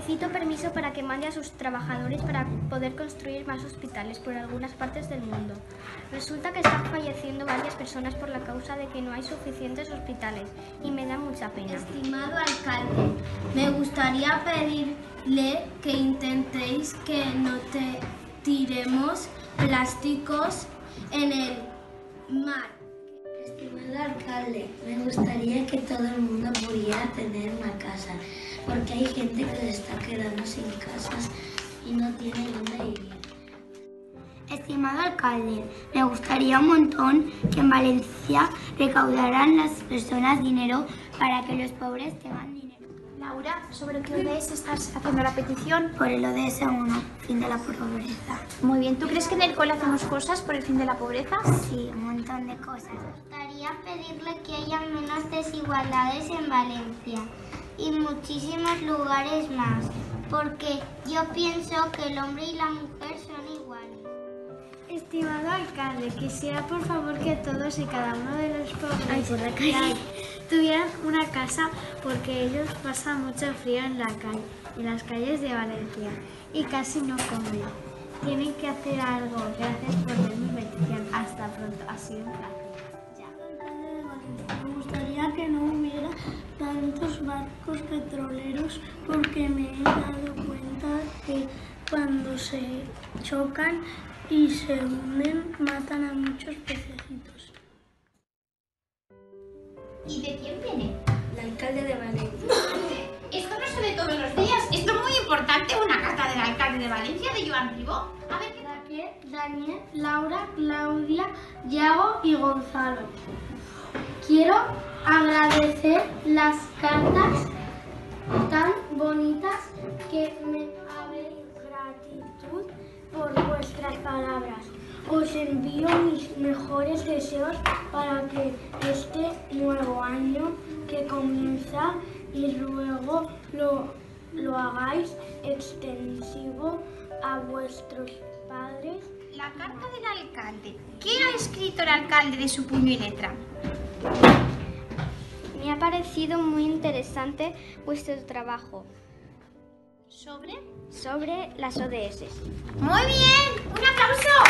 Solicito permiso para que mande a sus trabajadores para poder construir más hospitales por algunas partes del mundo. Resulta que están falleciendo varias personas por la causa de que no hay suficientes hospitales y me da mucha pena. Estimado alcalde, me gustaría pedirle que intentéis que no tiremos plásticos en el mar. Estimado alcalde, me gustaría que todo el mundo pudiera tener una casa, porque hay gente que se está quedando sin casas y no tiene dónde vivir. Estimado alcalde, me gustaría un montón que en Valencia recaudaran las personas dinero para que los pobres tengan dinero. Laura, ¿sobre qué ODS estás haciendo la petición? Por el ODS 1, fin de la pobreza. Muy bien, ¿tú crees que en el cole hacemos cosas por el fin de la pobreza? Sí, un montón de cosas. Me gustaría pedirle que haya menos desigualdades en Valencia y muchísimos lugares más, porque yo pienso que el hombre y la mujer son iguales. Estimado alcalde, quisiera por favor que todos y cada uno de los pobres tuvieran una casa, porque ellos pasan mucho frío en las calles de Valencia y casi no comen. Tienen que hacer algo. Gracias por ver mi petición. Hasta pronto. Ha sido un placer. Me gustaría que no hubiera tantos barcos petroleros, porque me he dado cuenta que cuando se chocan y se hunden matan a muchos pececitos. ¿Y de quién viene? El alcalde de Valencia. Esto no se ve todos los días. Esto es muy importante, una carta del alcalde de Valencia, de Joan Ribó. A ver qué... Raquel, Daniel, Laura, Claudia, Yago y Gonzalo. Quiero agradecer las cartas tan bonitas que me habéis. Gratitud por vuestras palabras. Os envío mis mejores deseos para que este nuevo año que comienza, y luego lo hagáis extensivo a vuestros padres. La carta del alcalde. ¿Qué ha escrito el alcalde de su puño y letra? Me ha parecido muy interesante vuestro trabajo ¿Sobre? sobre las ODS. ¡Muy bien! ¡Un aplauso!